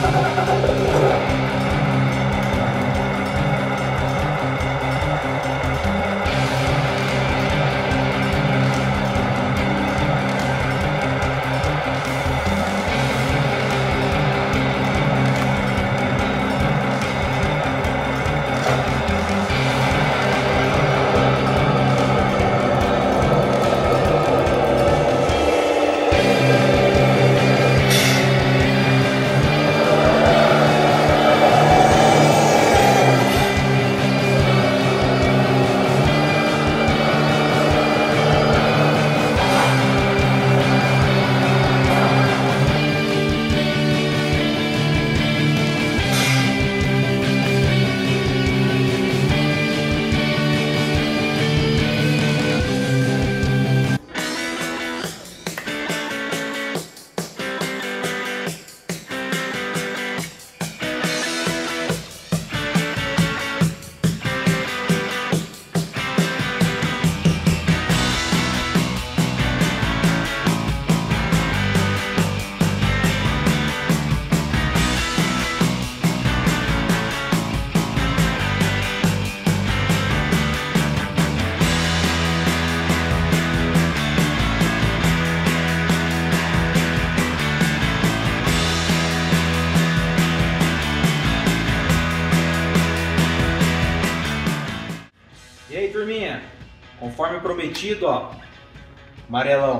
E aí, turminha, conforme prometido, ó, amarelão.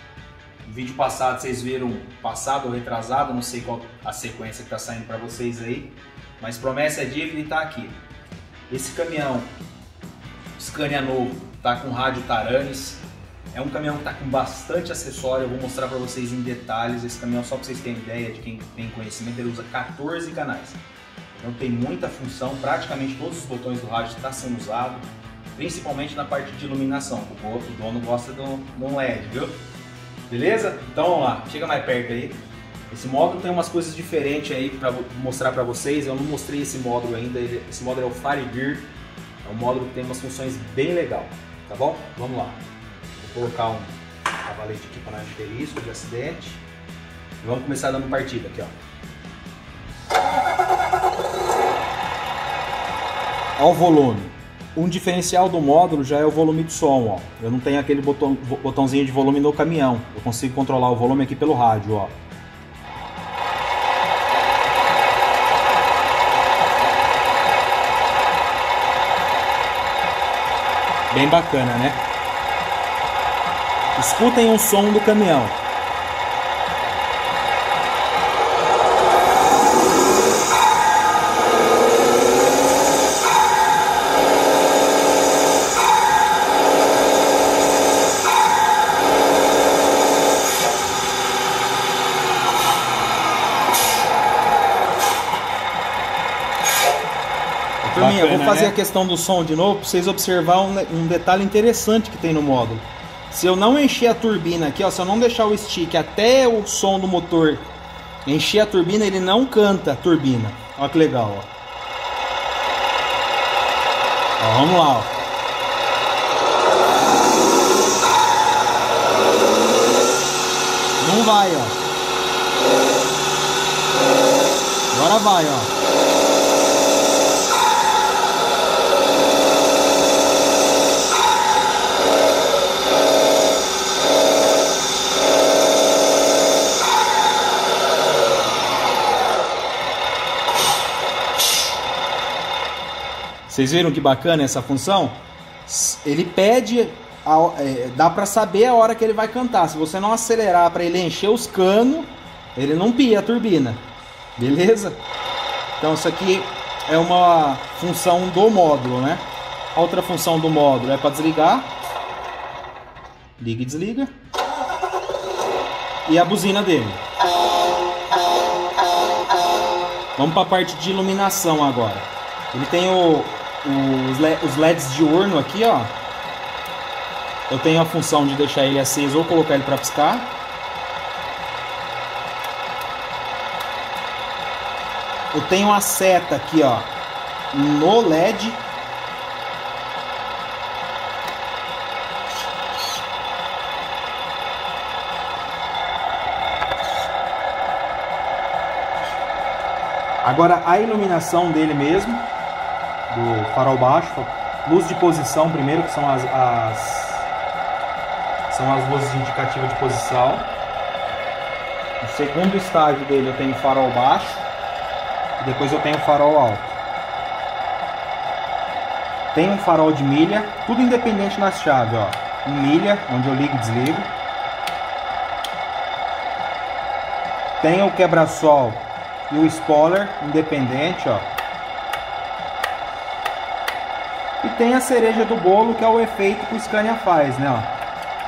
No vídeo passado vocês viram, passado ou retrasado, não sei qual a sequência que tá saindo para vocês aí, mas promessa é dívida e tá aqui. Esse caminhão Scania novo tá com rádio Taranis, é um caminhão que tá com bastante acessório, eu vou mostrar para vocês em detalhes. Esse caminhão, só para vocês terem ideia de quem tem conhecimento, ele usa 14 canais. Então tem muita função, praticamente todos os botões do rádio estão sendo usados, principalmente na parte de iluminação, o dono gosta de um LED, viu? Beleza? Então vamos lá, chega mais perto aí. Esse módulo tem umas coisas diferentes aí para mostrar para vocês, eu não mostrei esse módulo ainda, esse módulo é o Firegear, é um módulo que tem umas funções bem legal, tá bom? Vamos lá, vou colocar um cavalete aqui para não ter risco de acidente e vamos começar dando partida aqui, ó. Olha o volume. Um diferencial do módulo já é o volume de som, ó. Eu não tenho aquele botãozinho de volume no caminhão. Eu consigo controlar o volume aqui pelo rádio, ó. Bem bacana, né? Escutem o som do caminhão. Turminha, eu vou fazer a questão do som de novo para vocês observarem um detalhe interessante que tem no módulo. Se eu não encher a turbina aqui, ó, se eu não deixar o stick até o som do motor encher a turbina, ele não canta a turbina. Olha que legal, ó. Ó, vamos lá, ó. Não vai, ó. Agora vai, ó. Vocês viram que bacana essa função? Ele pede, dá para saber a hora que ele vai cantar. Se você não acelerar para ele encher os canos, ele não pia a turbina. Beleza? Então isso aqui é uma função do módulo, né? Outra função do módulo é para desligar. Liga e desliga. E a buzina dele. Vamos para a parte de iluminação agora. Ele tem os LEDs diurno aqui, ó. Eu tenho a função de deixar ele aceso ou colocar ele para piscar. Eu tenho a seta aqui, ó, no LED. Agora a iluminação dele mesmo, do farol baixo, luz de posição primeiro, que são as luzes indicativas de posição. No segundo estágio dele eu tenho farol baixo e depois eu tenho farol alto. Tem um farol de milha, tudo independente nas chaves, ó. Em milha, onde eu ligo e desligo. Tem o quebra-sol e o spoiler independente, ó. E tem a cereja do bolo, que é o efeito que o Scania faz, né, ó.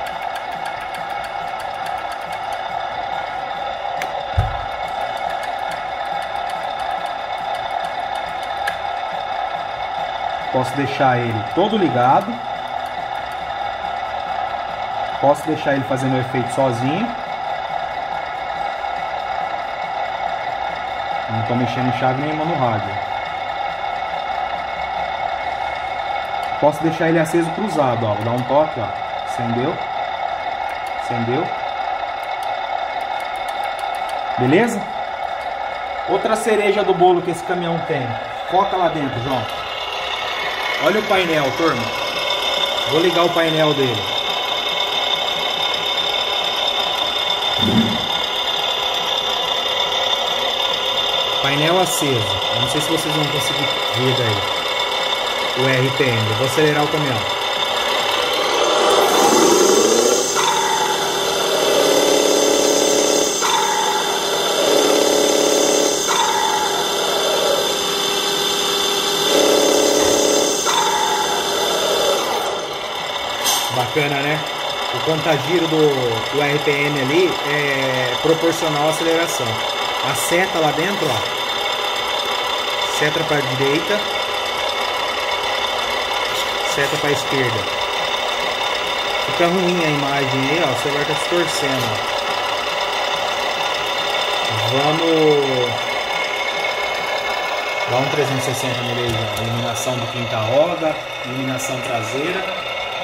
Posso deixar ele todo ligado. Posso deixar ele fazendo o efeito sozinho. Não estou mexendo em chave nenhuma no rádio. Posso deixar ele aceso cruzado, ó. Vou dar um toque, ó. Acendeu. Acendeu. Beleza? Outra cereja do bolo que esse caminhão tem. Foca lá dentro, João. Olha o painel, turma. Vou ligar o painel dele. Painel aceso. Eu não sei se vocês vão conseguir ver daí o RPM. Eu vou acelerar o caminhão. Bacana, né? O contagiro do RPM ali é proporcional à aceleração. A seta lá dentro, ó. Seta para a direita. Seta para a esquerda. Fica ruim a imagem aí, ó. O celular tá se torcendo, ó. Vamos dar um 360 nele aí, ó. Iluminação de quinta roda, iluminação traseira.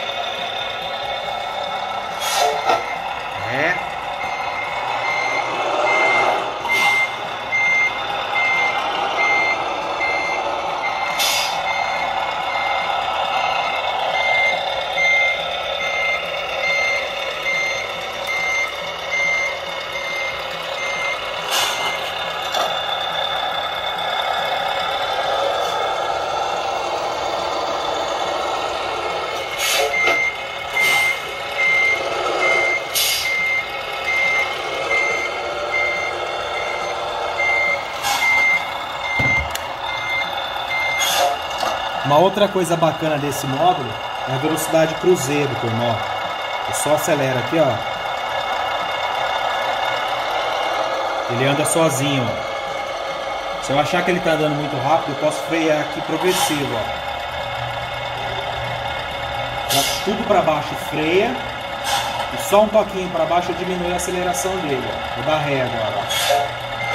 Uma outra coisa bacana desse módulo é a velocidade cruzeiro, turma, ó. Eu só acelero aqui, ó. Ele anda sozinho, ó. Se eu achar que ele tá andando muito rápido, eu posso frear aqui progressivo, ó. Tudo para baixo freia. E só um pouquinho para baixo eu diminuo a aceleração dele, ó. Vou dar ré agora, ó.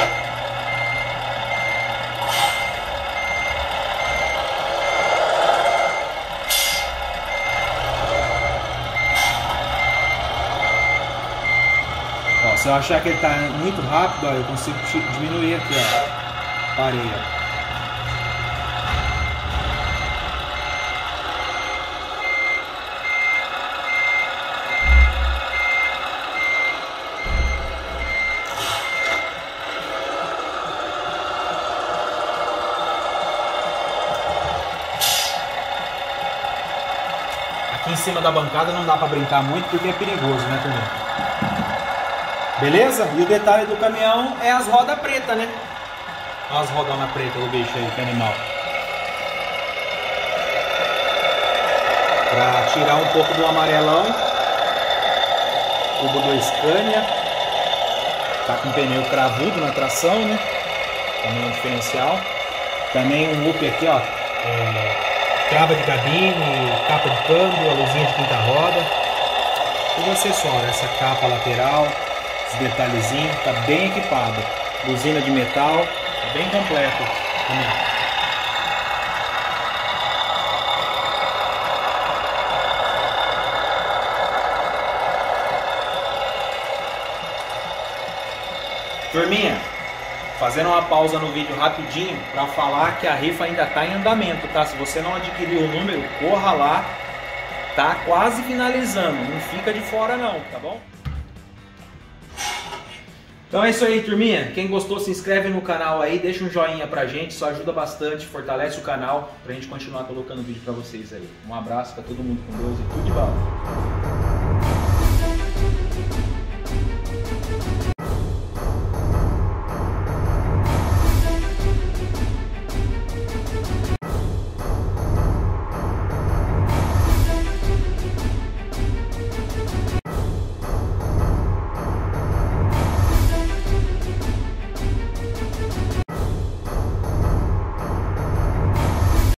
Se eu achar que ele está muito rápido, ó, eu consigo diminuir aqui, ó. Parei, ó. Aqui em cima da bancada não dá para brincar muito porque é perigoso, né, também. Beleza? E o detalhe do caminhão é as rodas pretas, né? Olha as rodonas pretas do bicho aí, que animal. Pra tirar um pouco do amarelão. Tubo do Scania. Tá com pneu cravudo na tração, né? Também um diferencial. Também um loop aqui, ó. Trava de cabine, capa de câmbio, a luzinha de quinta roda. Tudo acessório, essa capa lateral. Detalhezinho, tá bem equipado. Buzina de metal, tá bem completo. Turminha, fazendo uma pausa no vídeo rapidinho para falar que a rifa ainda está em andamento, tá? Se você não adquiriu o número, corra lá, tá quase finalizando, não fica de fora não, tá bom? Então é isso aí, turminha. Quem gostou, se inscreve no canal aí, deixa um joinha pra gente, isso ajuda bastante, fortalece o canal pra gente continuar colocando vídeo pra vocês aí. Um abraço, tá todo mundo com Deus e tudo de bom.